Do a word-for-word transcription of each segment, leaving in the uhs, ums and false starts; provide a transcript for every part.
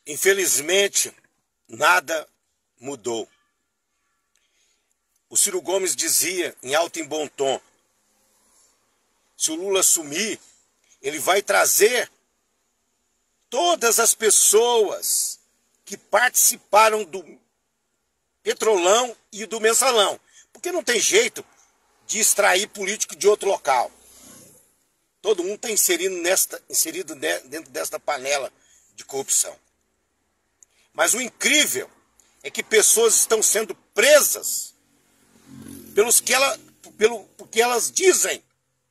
Infelizmente, nada mudou. O Ciro Gomes dizia, em alto e bom tom, se o Lula assumir, ele vai trazer todas as pessoas que participaram do Petrolão e do Mensalão. Porque não tem jeito de extrair político de outro local. Todo mundo está inserido, nesta, inserido dentro desta panela de corrupção. Mas o incrível é que pessoas estão sendo presas pelos que ela, pelo, porque elas dizem.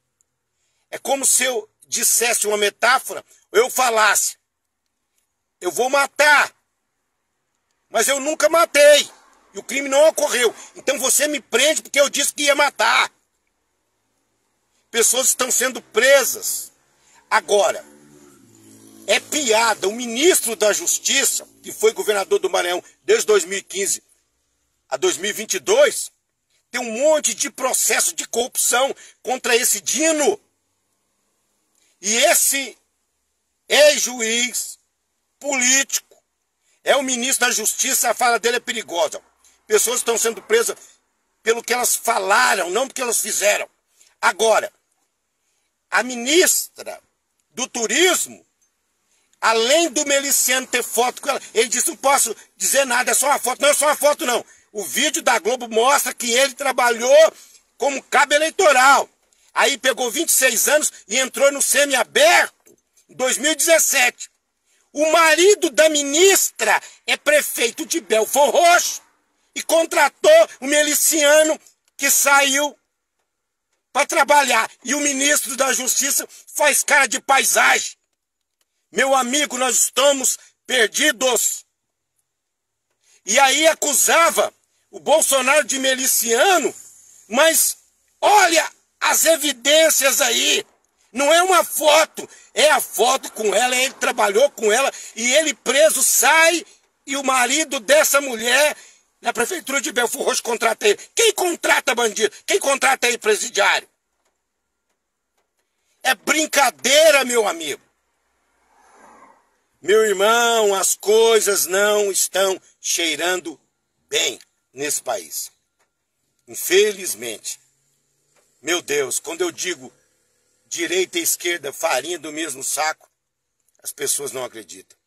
É como se eu dissesse uma metáfora, ou eu falasse, eu vou matar, mas eu nunca matei, e o crime não ocorreu. Então você me prende porque eu disse que ia matar. Pessoas estão sendo presas. Agora, é piada, o ministro da Justiça, que foi governador do Maranhão desde dois mil e quinze a dois mil e vinte e dois, tem um monte de processo de corrupção contra esse Dino. E esse ex-juiz político é o ministro da Justiça, a fala dele é perigosa. Pessoas estão sendo presas pelo que elas falaram, não porque elas fizeram. Agora, a ministra do Turismo, além do Meliciano ter foto com ela, ele disse, não posso dizer nada, é só uma foto. Não é só uma foto, não. O vídeo da Globo mostra que ele trabalhou como cabo eleitoral. Aí pegou vinte e seis anos e entrou no semiaberto em dois mil e dezessete. O marido da ministra é prefeito de Belford Roxo e contratou o Meliciano, que saiu para trabalhar. E o ministro da Justiça faz cara de paisagem. Meu amigo, nós estamos perdidos. E aí acusava o Bolsonaro de miliciano, mas olha as evidências aí. Não é uma foto, é a foto com ela, ele trabalhou com ela e ele preso sai e o marido dessa mulher na prefeitura de Belford Roxo contrata ele. Quem contrata bandido? Quem contrata ele presidiário? É brincadeira, meu amigo. Meu irmão, as coisas não estão cheirando bem nesse país. Infelizmente. Meu Deus, quando eu digo direita e esquerda, farinha do mesmo saco, as pessoas não acreditam.